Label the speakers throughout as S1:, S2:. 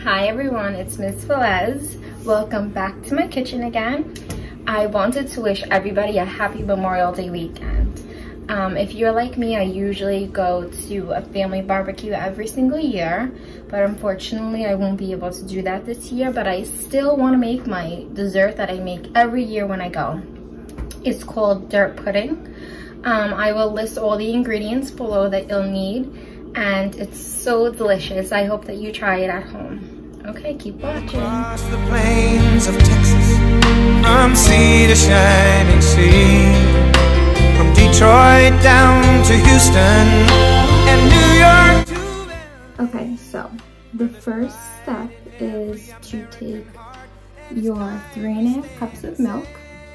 S1: Hi everyone, it's Ms. Velez. Welcome back to my kitchen again. I wanted to wish everybody a happy Memorial Day weekend. If you're like me, I usually go to a family barbecue every single year, but unfortunately I won't be able to do that this year, but I still want to make my dessert that I make every year when I go. It's called dirt pudding. I will list all the ingredients below that you'll need, and it's so delicious. I hope that you try it at home. Okay, keep watching. Across the plains of Texas, from sea to shining sea, from Detroit down to Houston and New York to... Okay, so the first step is to take your 3½ cups of milk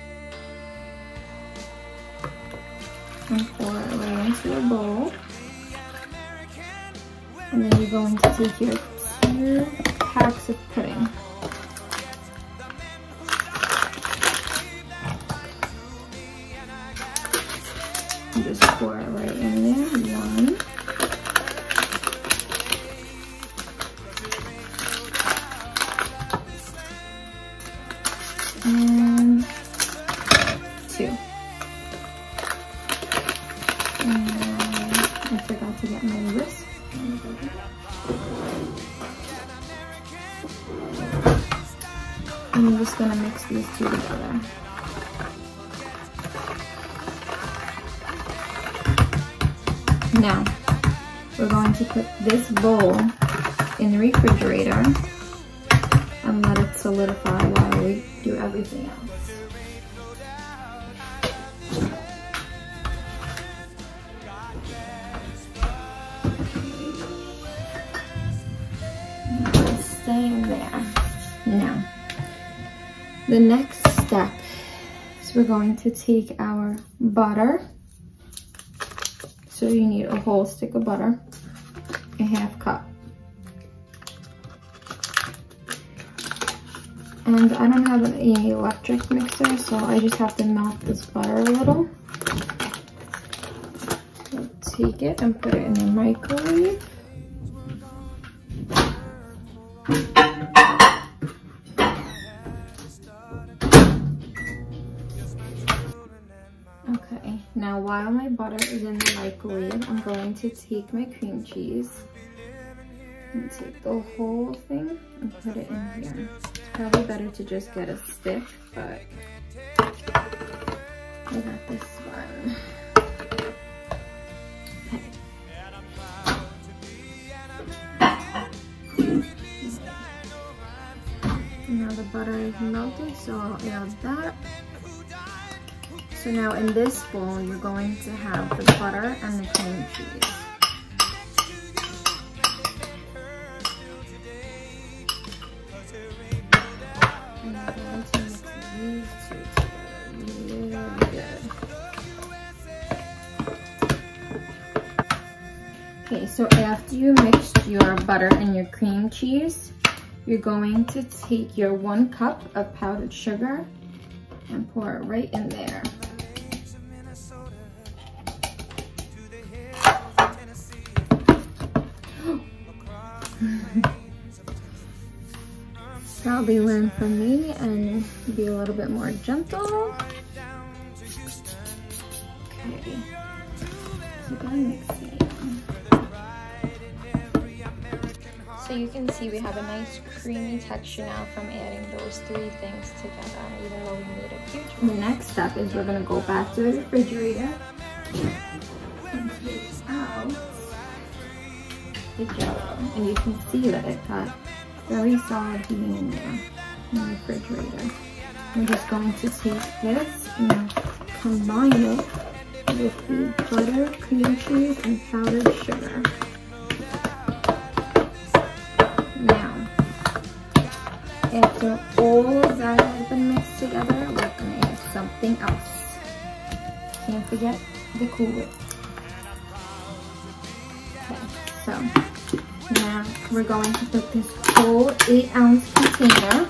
S1: and pour it right into a bowl. And then you're going to take your 2 packs of pudding. And just pour it right in there. 1. And 2. And I forgot to get my whisk. And I'm just gonna mix these 2 together. Now, we're going to put this bowl in the refrigerator and let it solidify while we do everything else. Stay in there. Now, the next step is we're going to take our butter. So you need a whole stick of butter, a 1/2 cup. And I don't have an electric mixer, so I just have to melt this butter a little. So take it and put it in the microwave. Okay, now while my butter is in the microwave, I'm going to take my cream cheese and take the whole thing and put it in here. It's probably better to just get a stick, but I got this one. Okay. Now the butter is melted, so I'll add that. So now in this bowl, you're going to have the butter and the cream cheese. And I'm going to mix these 2 together really good. Okay, so after you mixed your butter and your cream cheese, you're going to take your 1 cup of powdered sugar and pour it right in there. Probably learn from me and be a little bit more gentle. Okay, keep on mixing. So you can see we have a nice creamy texture now from adding those 3 things together, even though we made a huge one. The next step is we're gonna go back to the refrigerator and take out the Jell-O. And you can see that it got very solid heating in there in the refrigerator. We're just going to take this and combine it with the butter, cream cheese, and powdered sugar. Now, after all of that has been mixed together, we're going to add something else. Can't forget the Cool Whip. Okay, so now we're going to put this whole 8-ounce container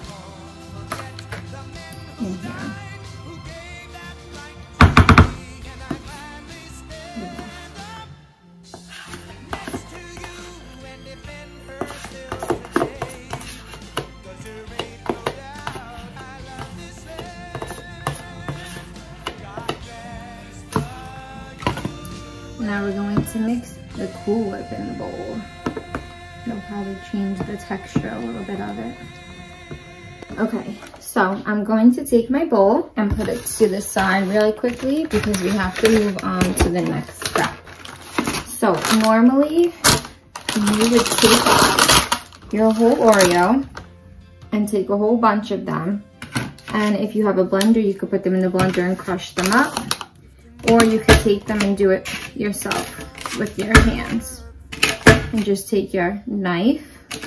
S1: in here. to mix the Cool Whip in the bowl. It'll probably change the texture a little bit of it. Okay, so I'm going to take my bowl and put it to the side really quickly because we have to move on to the next step. So normally you would take your whole Oreo and take a whole bunch of them. And if you have a blender, you could put them in the blender and crush them up. Or you could take them and do it yourself with your hands. And just take your knife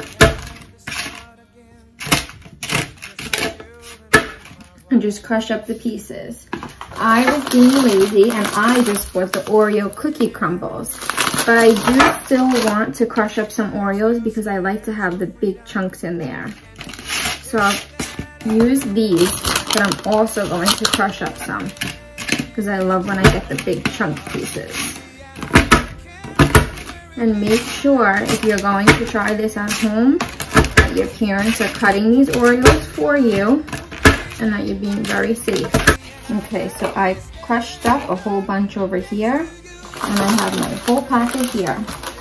S1: and just crush up the pieces. I was being lazy and I just bought the Oreo cookie crumbles. But I do still want to crush up some Oreos because I like to have the big chunks in there. So I'll use these, but I'm also going to crush up some because I love when I get the big chunk pieces. And make sure if you're going to try this at home that your parents are cutting these Oreos for you and that you're being very safe. Okay, so I crushed up a whole bunch over here and I have my whole packet here.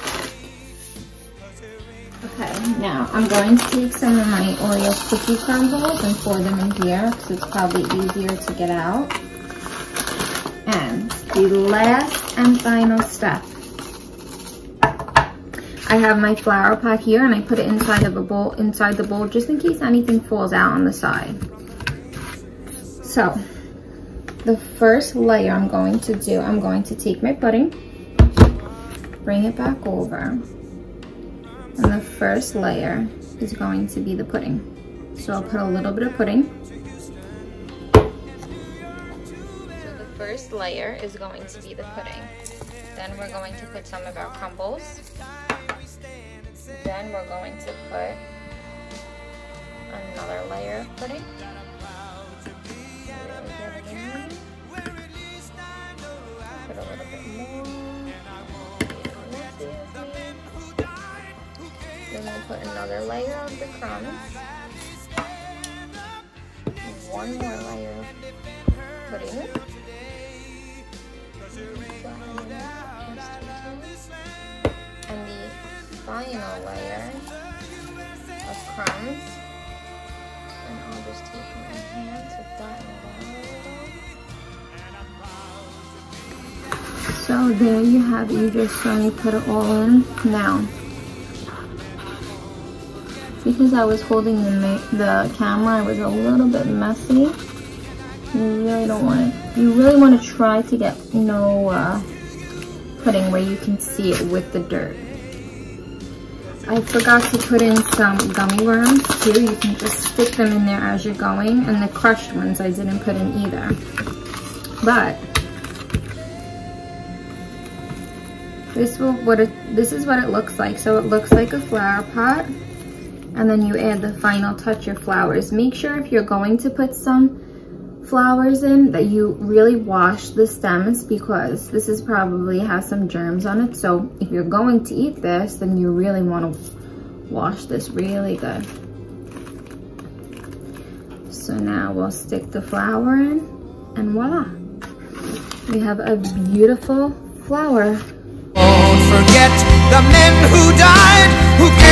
S1: Okay, now I'm going to take some of my Oreo cookie crumbles and pour them in here because it's probably easier to get out. And the last and final step. I have my flour pot here and I put it inside of a bowl, inside the bowl, just in case anything falls out on the side. So, the first layer I'm going to do, I'm going to take my pudding, bring it back over, and the first layer is going to be the pudding. So I'll put a little bit of pudding. So the first layer is going to be the pudding. Then we're going to put some of our crumbles. Then we're going to put another layer of pudding. Really get it in there. Put a little bit more. Then we'll put another layer of the crumbs. One more layer of pudding. And the final layer of crumbs, and I'll just take my hand to flatten it out a little. So there you have it. You just only put it all in. Now, because I was holding the camera, it was a little bit messy. You really don't want it. You really want to try to get no pudding where you can see it with the dirt. I forgot to put in some gummy worms too. You can just stick them in there as you're going, and the crushed ones I didn't put in either. But this is what it looks like. So it looks like a flower pot, and then you add the final touch of flowers. Make sure if you're going to put some flowers in that you really wash the stems because this is probably has some germs on it. So if you're going to eat this, then you really want to wash this really good. So now we'll stick the flower in and voila, we have a beautiful flower.
S2: Don't forget the men who died, who